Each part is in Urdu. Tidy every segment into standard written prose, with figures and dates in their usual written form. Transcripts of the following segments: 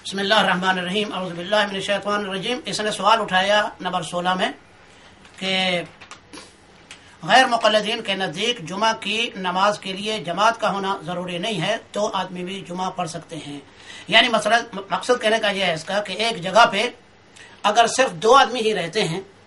بسم اللہ الرحمن الرحیم اعوذ باللہ من الشیطان الرجیم. اس نے سوال اٹھایا نمبر 16 میں کہ غیر مقلدین کے نزدیک جمعہ کی نماز کے لیے جماعت کا ہونا ضروری نہیں ہے، 2 آدمی بھی جمعہ پڑھ سکتے ہیں. یعنی مقصد کہنے کا یہ ہے اس کا کہ ایک جگہ پہ اگر صرف 2 آدمی ہی رہتے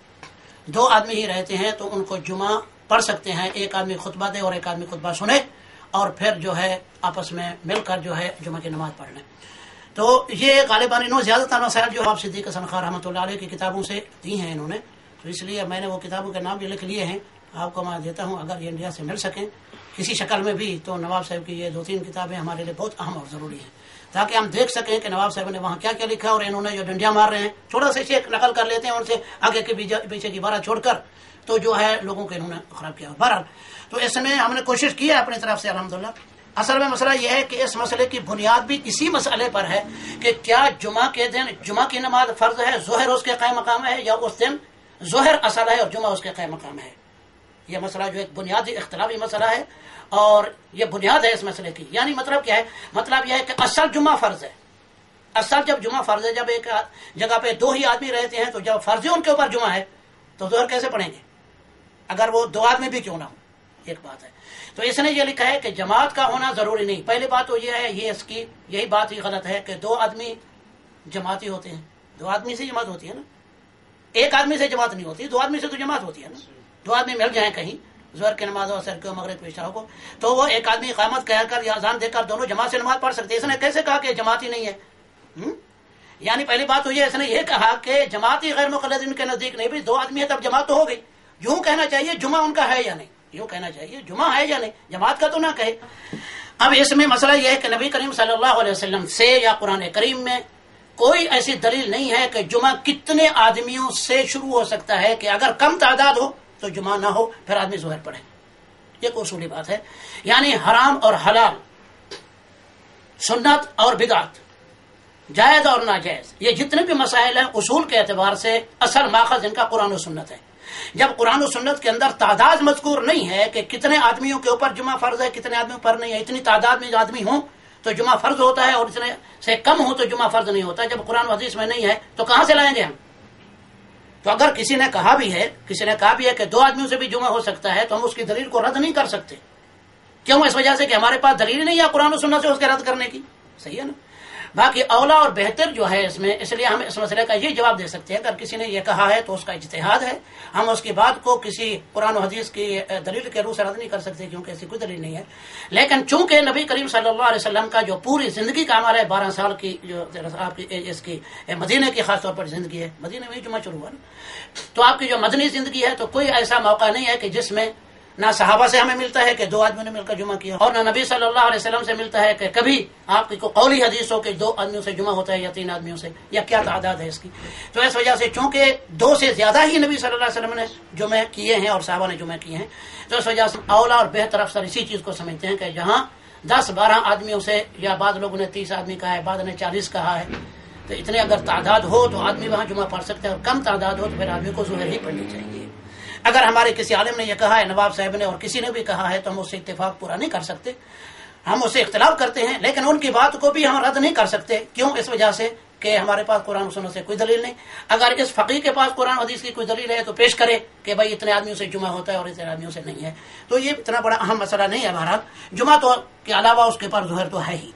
ہیں تو ان کو جمعہ پڑھ سکتے ہیں. ایک آدمی خطبہ دے اور ایک آدمی خطبہ سنے اور پھر جو ہے آپس میں مل کر جو ہے جمعہ کی نماز پڑھ لیں. تو یہ غالباً انہوں زیادہ تر مسائل جو آپ صدیق حسن خان رحمۃ اللہ علیہ کی کتابوں سے دی ہیں انہوں نے، تو اس لیے میں نے وہ کتابوں کے نام بھی لکھ لیے ہیں. آپ کو میں دیتا ہوں، اگر یہ انڈیا سے مل سکیں کسی شکل میں بھی تو نواب صاحب کی یہ 2-3 کتابیں ہمارے لیے بہت اہم اور ضروری ہیں، تاکہ ہم دیکھ سکیں کہ نواب صاحب نے وہاں کیا کیا لکھا اور انہوں نے جو ڈنڈیاں مار رہے ہیں تھوڑا سا ایک نقل کر لیتے ہیں ان سے آگے کے پیچھے کی بارہ چھوڑ کر، تو جو ہے لوگوں کو انہوں نے خراب کیا. بہرحال تو اس میں ہم نے کوشش کی ہے اپنی طرف سے الحمدللہ. اصل میں مسئلہ یہ ہے کہ اس مسئلے کی بنیاد بھی اسی مسئلے پر ہے کہ کیا جمعہ کے دن جمعہ کی نماز فرض ہے، ظہر اس کے قائم مقام ہے، یا اس دن ظہر اصل ہے اور جمعہ اس کے قائم مقام ہے. یہ مسئلہ جو ایک بنیادی اختلافی مسئلہ ہے اور یہ بنیاد ہے اس مسئلے کی. یعنی مطلب کیا ہے؟ مطلب یہ ہے کہ اصل جمعہ فرض ہے. اصل جب جمعہ فرض ہے، جب ایک جگہ پہ 2 ہی آدمی رہتے ہیں تو جب فرض ان کے اوپر جمعہ ہے تو ظہر کیسے پڑھیں گے اگر وہ 2 آدمی بھی کیوں نہ ہو؟ ایک بات ہے. تو اس نے یہ لکھا ہے کہ جماعت کا ہونا ضروری نہیں. پہلی بات تو یہ ہے، یہ اس کی یہی بات ہی غلط ہے کہ 2 آدمی جماعتی ہوتے ہیں. 2 آدمی سے جماعت ہوتی ہے نا، ایک آدمی سے جماعت نہیں ہوتی. 2 آدمی سے تو جماعت ہوتی ہے نا. 2 آدمی مل جائیں کہیں ظہر کی نماز ہو، عصر کو، مغرب کو، عشاء کو، تو وہ ایک آدمی اقامت کہہ کر یا اذان دے کر دونوں جماعت سے نماز پڑھ سکتے ہیں. اس نے کیسے کہا کہ جماعت ہی نہیں ہے؟ یعنی پہلی بات تو یہ اس نے یہ کہا کہ جماعتی غیر مقلدین کے نزدیک نہیں بھی 2 آدمی ہے تب جماعت تو ہو گئی. یوں کہنا چاہیے جمعہ ان کا ہے یا نہیں، یوں کہنا چاہیے جمعہ ہے یا نہیں، جماعت کا تو نہ کہے. اب اس میں مسئلہ یہ ہے کہ نبی کریم صلی اللہ علیہ وسلم سے یا قرآن کریم میں کوئی ایسی دلیل نہیں ہے کہ جمعہ کتنے آدمیوں سے شروع ہو سکتا ہے کہ اگر کم تعداد ہو تو جمعہ نہ ہو پھر آدمی ظہر پڑھے. یہ کوئی اصولی بات ہے. یعنی حرام اور حلال، سنت اور بدعت، جائز اور ناجائز، یہ جتنے بھی مسائل ہیں اصول کے اعتبار سے اصل ماخذ ان کا قرآن و سنت ہے. جب قرآن و سنت کے اندر تعداد مذکور نہیں ہے کہ کتنے آدمیوں کے اوپر جمعہ فرض ہے، کتنے آدمیوں پر نہیں ہے، اتنی تعداد میں آدمی ہوں تو جمعہ فرض ہوتا ہے اور اتنے سے کم ہوں تو جمعہ فرض نہیں ہوتا. جب قرآن و حدیث میں نہیں ہے تو کہاں سے لائیں گے ہم؟ تو اگر کسی نے کہا بھی ہے کہ 2 آدمیوں سے بھی جمعہ ہو سکتا ہے تو ہم اس کی دلیل کو رد نہیں کر سکتے. کیوں؟ اس وجہ سے کہ ہمارے پاس دلیل نہیں ہے قرآن و سنت سے اس کے رد کرنے کی. صحیح ہے نا. باقی اولا اور بہتر جو ہے اس میں، اس لیے ہم اس مسئلے کا یہ جواب دے سکتے ہیں اگر کسی نے یہ کہا ہے تو اس کا اجتہاد ہے، ہم اس کی بات کو کسی قرآن و حدیث کی دلیل کے روح سے رد نہیں کر سکتے کیونکہ ایسی کوئی دلیل نہیں ہے. لیکن چونکہ نبی کریم صلی اللہ علیہ وسلم کا جو پوری زندگی کا عمل ہے، 12 سال کی جو آپ کی اس کی مدینے کی خاص طور پر زندگی ہے، مدینے میں جمعہ شروع ہوا نا، تو آپ کی جو مدنی زندگی ہے تو کوئی ایسا موقع نہیں ہے کہ جس میں نہ صحابہ سے ہمیں ملتا ہے کہ 2 آدمیوں نے مل کر جمعہ کیا، اور نہ نبی صلی اللہ علیہ وسلم سے ملتا ہے کہ کبھی آپ کی کوئی قولی حدیث ہو کہ 2 آدمیوں سے جمعہ ہوتا ہے یا 3 آدمیوں سے، یا کیا تعداد ہے اس کی. تو اس وجہ سے چونکہ 2 سے زیادہ ہی نبی صلی اللہ علیہ وسلم نے جمعہ کیے ہیں اور صحابہ نے جمعہ کیے ہیں، تو اس وجہ سے اولا اور بہتر افسر اسی چیز کو سمجھتے ہیں کہ جہاں 10-12 آدمیوں سے، یا بعض لوگوں نے 30 آدمی کہا ہے، بعض نے 40 کہا ہے، تو اتنے اگر تعداد ہو تو آدمی وہاں جمعہ پڑھ سکتے ہیں، اور کم تعداد ہو تو پھر آدمی کو ظہر ہی پڑھنی چاہیے. اگر ہمارے کسی عالم نے یہ کہا ہے، نواب صاحب نے اور کسی نے بھی کہا ہے، تو ہم اس سے اتفاق پورا نہیں کر سکتے، ہم اس سے اختلاف کرتے ہیں، لیکن ان کی بات کو بھی ہم رد نہیں کر سکتے. کیوں؟ اس وجہ سے کہ ہمارے پاس قرآن و سنت سے کوئی دلیل نہیں. اگر اس فقیہ کے پاس قرآن و حدیث کی کوئی دلیل ہے تو پیش کرے کہ بھائی اتنے آدمیوں سے جمعہ ہوتا ہے اور اتنے آدمیوں سے نہیں ہے. تو یہ اتنا بڑا اہم مسئلہ نہیں ہے. بہرحال جمعہ تو کے علاوہ اس کے پر ظہر تو ہے ہی.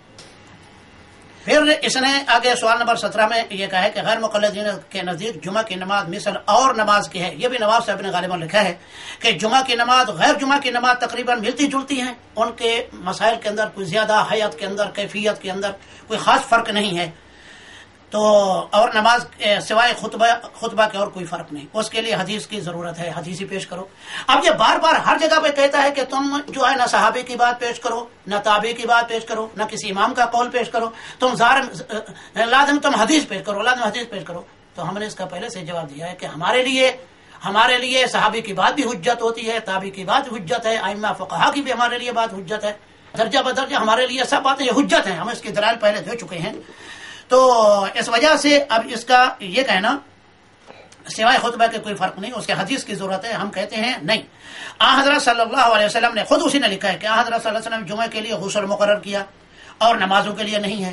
پھر اس نے آگے سوال نمبر 17 میں یہ کہا ہے کہ غیر مقلدین کے نزدیک جمعہ کی نماز مثل اور نماز کی ہے. یہ بھی نواب صاحب نے غالباً لکھا ہے کہ جمعہ کی نماز غیر جمعہ کی نماز تقریباً ملتی جلتی ہیں، ان کے مسائل کے اندر کوئی زیادہ حیات کے اندر، کیفیت کے اندر کوئی خاص فرق نہیں ہے. تو اور نماز سوائے خطبہ کے اور کوئی فرق نہیں. اس کے لیے حدیث کی ضرورت ہے، حدیث ہی پیش کرو. اب یہ بار بار ہر جگہ پہ کہتا ہے کہ تم جو ہے نہ صحابی کی بات پیش کرو، نہ تابعی کی بات پیش کرو، نہ کسی امام کا قول پیش کرو، تم لازم تم حدیث پیش کرو، لازم حدیث پیش کرو. تو ہم نے اس کا پہلے سے جواب دیا ہے کہ ہمارے لیے صحابی کی بات بھی حجت ہوتی ہے، تابعی کی بات حجت ہے، ائمہ فقہا کی بھی ہمارے لیے بات حجت ہے. درجہ بدرجہ ہمارے لیے سب باتیں یہ حجت ہیں. ہم اس کی دلائل پہلے دے چکے ہیں. تو اس وجہ سے اب اس کا یہ کہنا سوائے خطبہ کے کوئی فرق نہیں، اس کے حدیث کی ضرورت ہے، ہم کہتے ہیں نہیں. حضرت صلی اللہ علیہ وسلم نے خود اسی نے لکھا ہے کہ حضرت صلی اللہ علیہ وسلم جمعہ کے لیے غسل مقرر کیا اور نمازوں کے لیے نہیں ہے.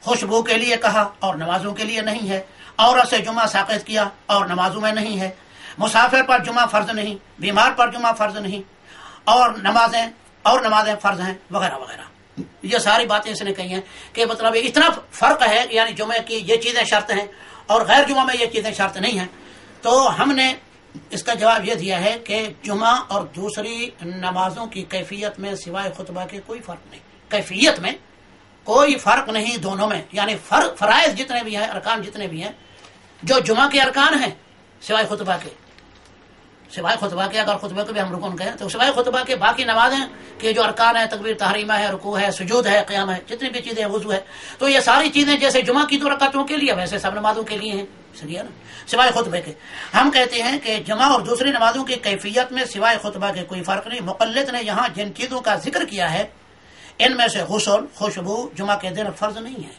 خوشبو کے لیے کہا اور نمازوں کے لیے نہیں ہے، عورت سے جمعہ ساقط کیا اور نمازوں میں نہیں ہے، مسافر پر جمعہ فرض نہیں، بیمار پر جمعہ فرض نہیں، اور نمازیں فرض ہیں، وغیرہ وغیرہ. یہ ساری باتیں اس نے کہی ہیں کہ مطلب اتنا فرق ہے، یعنی جمعے کی یہ چیزیں شرط ہیں اور غیر جمعہ میں یہ چیزیں شرط نہیں ہیں. تو ہم نے اس کا جواب یہ دیا ہے کہ جمعہ اور دوسری نمازوں کی کیفیت میں سوائے خطبہ کے کوئی فرق نہیں، کیفیت میں کوئی فرق نہیں دونوں میں. یعنی فرائض جتنے بھی ہیں، ارکان جتنے بھی ہیں، جو جمعہ کے ارکان ہیں سوائے خطبہ کے، اگر خطبہ کو بھی ہم رکن کہیں تو سوائے خطبہ کے باقی نمازیں کے جو ارکان ہیں، تکبیر تحریمہ ہے، رکوع ہے، سجود ہے، قیام ہے، جتنی بھی چیزیں، وضو ہے، تو یہ ساری چیزیں جیسے جمعہ کی 2 رکعتوں کے لیے ویسے سب نمازوں کے لیے ہیں، صحیح ہے نا، سوائے خطبے کے. ہم کہتے ہیں کہ جمعہ اور دوسری نمازوں کی کیفیت میں سوائے خطبہ کے کوئی فرق نہیں. مقلد نے یہاں جن چیزوں کا ذکر کیا ہے ان میں سے غسل، خوشبو جمعہ کے دن فرض نہیں ہے.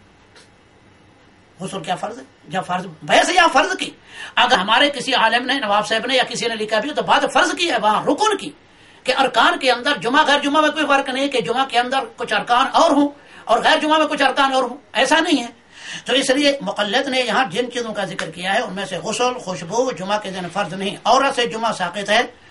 غسل کیا فرض ہے؟ جب فرض ویسے یہاں فرض کی، اگر ہمارے کسی عالم نے، نواب صاحب نے یا کسی نے لکھا بھی تو بات فرض کی ہے، وہاں رکن کی، کہ ارکان کے اندر جمعہ غیر جمعہ میں کوئی فرق نہیں کہ جمعہ کے اندر کچھ ارکان اور ہوں اور غیر جمعہ میں کچھ ارکان اور ہوں، ایسا نہیں ہے. تو اس لیے مقلد نے یہاں جن چیزوں کا ذکر کیا ہے ان میں سے غسل، خوشبو جمعہ کے دن فرض نہیں. عورت سے جمعہ ساقط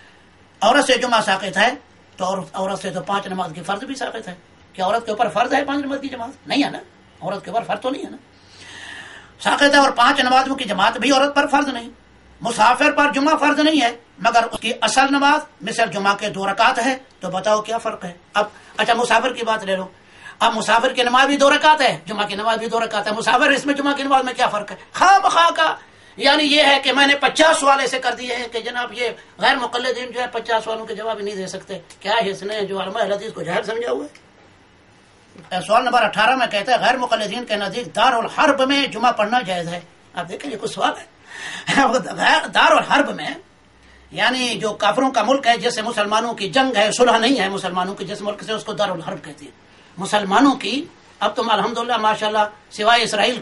ہے تو عورت سے تو 5 نماز کی فرض بھی ساقط ہے. کیا عورت کے اوپر فرض ہے 5 نماز کی جماعت؟ نہیں ہے نا، عورت کے اوپر فرض تو نہیں ہے نا، ساقط ہے. اور 5 نمازوں کی جماعت بھی عورت پر فرض نہیں. مسافر پر جمعہ فرض نہیں ہے مگر اس کی اصل نماز مثل جمعہ کے 2 رکعت ہے. تو بتاؤ کیا فرق ہے؟ اب اچھا مسافر کی بات لے لو، اب مسافر کی نماز بھی 2 رکعت ہے، جمعہ کی نماز بھی 2 رکعت ہے. مسافر اس میں جمعہ کی نماز میں کیا فرق ہے؟ خواہ بخواہ کا. یعنی یہ ہے کہ میں نے 50 سوال ایسے کر دیے ہیں کہ جناب یہ غیر مقلدین جو ہے 50 سوالوں کے جواب نہیں دے سکتے. کیا اس نے جو علماء حدیث کو جاہل سمجھا ہوا ہے؟ سوال نمبر 18 میں کہتا ہے غیر مقلدین کے نزدیک دار الحرب میں جمعہ پڑھنا جائز ہے. آپ دیکھیں یہ کچھ سوال ہے. دار الحرب میں یعنی جو کافروں کا ملک ہے، جیسے مسلمانوں کی جنگ ہے، صلح نہیں ہے مسلمانوں کی جس ملک سے، اس کو دار الحرب کہتی ہے. مسلمانوں کی اب تم الحمدللہ ماشاءاللہ سوائے اسرائیل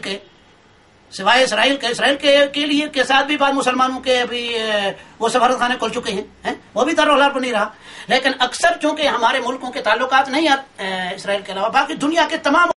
کے لیے کے ساتھ بھی بعض مسلمانوں کے ابھی وہ سفارت خانے کھل چکے ہیں، وہ بھی دارالحرب نہیں رہا. لیکن اکثر چونکہ ہمارے ملکوں کے تعلقات نہیں اسرائیل کے علاوہ باقی دنیا کے تمام